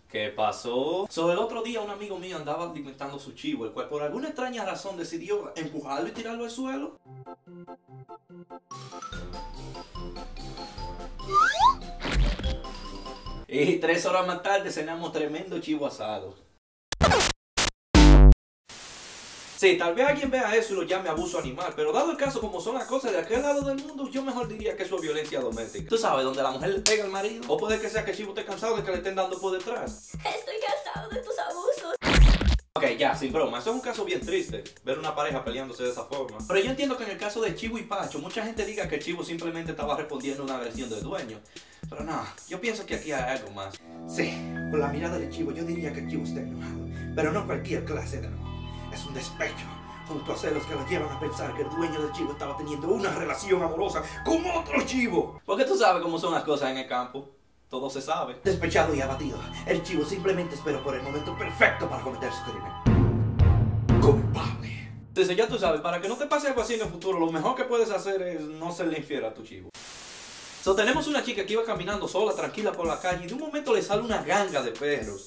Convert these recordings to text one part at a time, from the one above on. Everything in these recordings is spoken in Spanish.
¿Qué pasó? El otro día un amigo mío andaba alimentando su chivo, el cual por alguna extraña razón decidió empujarlo y tirarlo al suelo. Y 3 horas más tarde cenamos tremendo chivo asado. Sí, tal vez alguien vea eso y lo llame abuso animal, pero dado el caso como son las cosas de aquel lado del mundo, yo mejor diría que eso es violencia doméstica. Tú sabes, donde la mujer le pega al marido, o puede que sea que el chivo esté cansado de que le estén dando por detrás. Estoy cansado de tus abusos. Ok, ya, sin broma, eso es un caso bien triste, ver una pareja peleándose de esa forma. Pero yo entiendo que en el caso de Chivo y Pacho, mucha gente diga que el Chivo simplemente estaba respondiendo a una agresión del dueño. Pero no, yo pienso que aquí hay algo más. Sí, por la mirada del Chivo yo diría que el Chivo está enojado, pero no cualquier clase de enojo. Es un despecho, junto a celos que lo llevan a pensar que el dueño del chivo estaba teniendo una relación amorosa con otro chivo. Porque tú sabes cómo son las cosas en el campo. Todo se sabe. Despechado y abatido, el chivo simplemente esperó por el momento perfecto para cometer su crimen. Culpable. Entonces ya tú sabes, para que no te pase algo así en el futuro, lo mejor que puedes hacer es no serle infiel a tu chivo. Tenemos una chica que iba caminando sola, tranquila por la calle, y de un momento le sale una ganga de perros.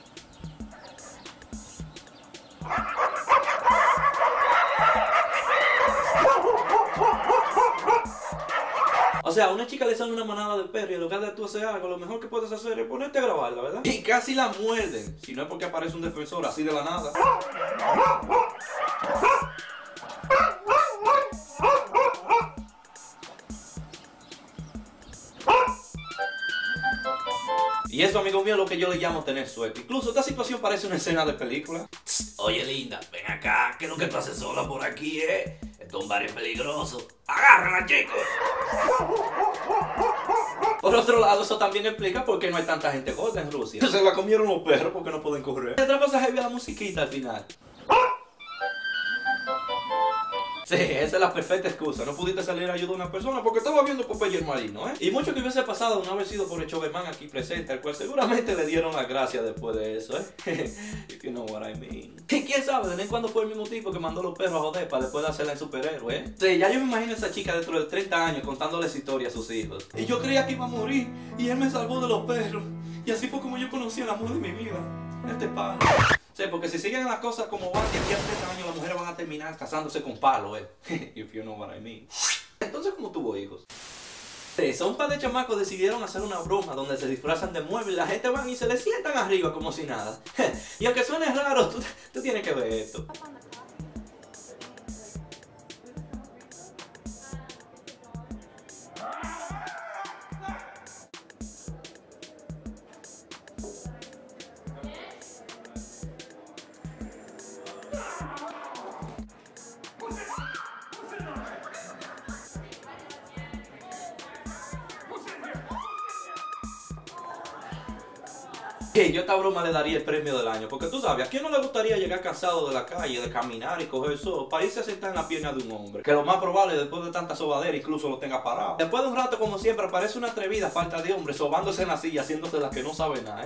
O sea, a una chica le sale una manada de perros y en lugar de tú hacer algo, lo mejor que puedes hacer es ponerte a grabarla, ¿verdad? Y casi la muerden, si no es porque aparece un defensor así de la nada. Y eso, amigo mío, es lo que yo le llamo tener suerte. Incluso esta situación parece una escena de película. Oye, linda, ven acá, ¿qué es lo que tú haces sola por aquí, Esto es un barrio peligroso. ¡Agárrala, chicos! Por otro lado, eso también explica por qué no hay tanta gente gorda en Rusia. Se la comieron los perros porque no pueden correr. Y otra cosa es la musiquita al final. Sí, esa es la perfecta excusa. No pudiste salir a ayudar a una persona porque estaba viendo Popeye el Marino, Y mucho que hubiese pasado de no haber sido por el Choverman aquí presente, al cual seguramente le dieron las gracias después de eso, If you know what I mean. Y quién sabe, de vez en cuando fue el mismo tipo que mandó los perros a joder para después de hacerla en superhéroe, Sí, ya yo me imagino a esa chica dentro de 30 años contándoles historias a sus hijos. Y yo creía que iba a morir y él me salvó de los perros. Y así fue como yo conocí al amor de mi vida, este pana. Sí, porque si siguen las cosas como van, de aquí a 30 años las mujeres van a terminar casándose con palos, If you know what I mean. Entonces, ¿cómo tuvo hijos? Sí, son un par de chamacos decidieron hacer una broma donde se disfrazan de muebles y la gente van y se les sientan arriba como si nada. Y aunque suene raro, tú tienes que ver esto. Yo a esta broma le daría el premio del año, porque tú sabes, ¿a quién no le gustaría llegar cansado de la calle, de caminar y coger sol, para irse a sentar en la pierna de un hombre? Que lo más probable, después de tanta sobadera, incluso lo tenga parado. Después de un rato, como siempre, aparece una atrevida falta de hombre, sobándose en la silla, haciéndose la que no sabe nada,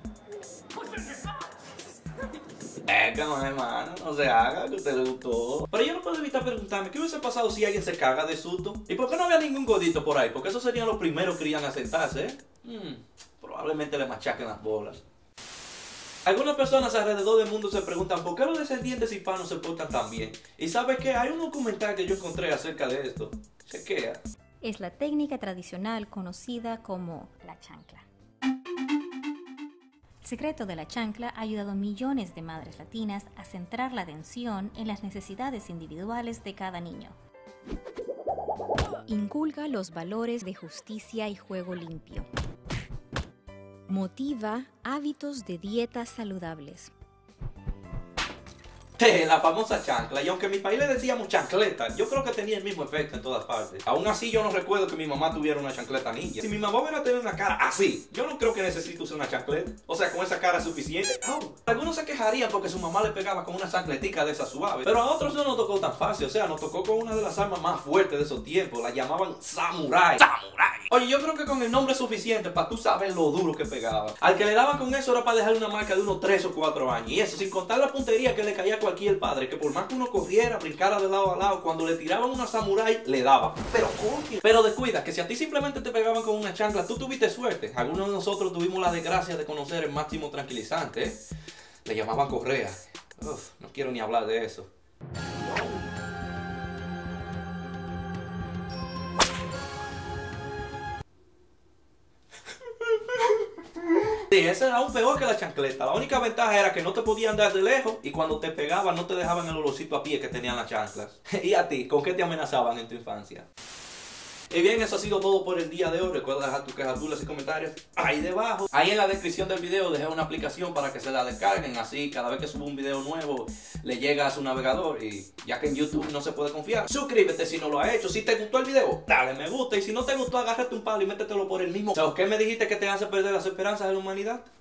Como hermano, no se haga, que a usted le gustó. Pero yo no puedo evitar preguntarme, ¿qué hubiese pasado si alguien se caga de susto? ¿Y por qué no había ningún gordito por ahí? Porque esos serían los primeros que irían a sentarse, Probablemente le machaquen las bolas. Algunas personas alrededor del mundo se preguntan por qué los descendientes hispanos se portan tan bien. Y ¿sabes qué? Hay un documental que yo encontré acerca de esto. Chequea. Es la técnica tradicional conocida como la chancla. El secreto de la chancla ha ayudado a millones de madres latinas a centrar la atención en las necesidades individuales de cada niño. Inculca los valores de justicia y juego limpio. Motiva hábitos de dietas saludables. La famosa chancla, y aunque en mi país le decíamos chancleta, yo creo que tenía el mismo efecto en todas partes. Aún así yo no recuerdo que mi mamá tuviera una chancleta ninja. Si mi mamá hubiera tenido una cara así, yo no creo que necesite usar una chancleta. O sea, con esa cara es suficiente. Algunos se quejarían porque su mamá le pegaba con una chancletica de esa suave, pero a otros no nos tocó tan fácil. O sea, nos tocó con una de las armas más fuertes de esos tiempos. La llamaban samurai. Oye, yo creo que con el nombre es suficiente para tú saber lo duro que pegaba. Al que le daban con eso era para dejarle una marca de unos 3 o 4 años. Y eso sin contar la puntería que le caía a aquí el padre que por más que uno corriera, brincara de lado a lado, cuando le tiraban una samurái, le daba. Pero coño. Pero descuida, que si a ti simplemente te pegaban con una chancla, tú tuviste suerte. Algunos de nosotros tuvimos la desgracia de conocer el máximo tranquilizante, ¿eh? Le llamaban correa. Uf, no quiero ni hablar de eso. Sí, ese era aún peor que la chancleta. La única ventaja era que no te podían dar de lejos y cuando te pegaban no te dejaban el olorcito a pie que tenían las chanclas. ¿Y a ti? ¿Con qué te amenazaban en tu infancia? Y bien, eso ha sido todo por el día de hoy. Recuerda dejar tus quejas, dudas y comentarios ahí debajo. Ahí en la descripción del video dejé una aplicación para que se la descarguen. Así cada vez que subo un video nuevo le llega a su navegador. Y ya que en YouTube no se puede confiar, suscríbete si no lo has hecho. Si te gustó el video, dale me gusta. Y si no te gustó, agárrate un palo y métetelo por el mismo. ¿Sabes qué me dijiste que te hace perder las esperanzas de la humanidad?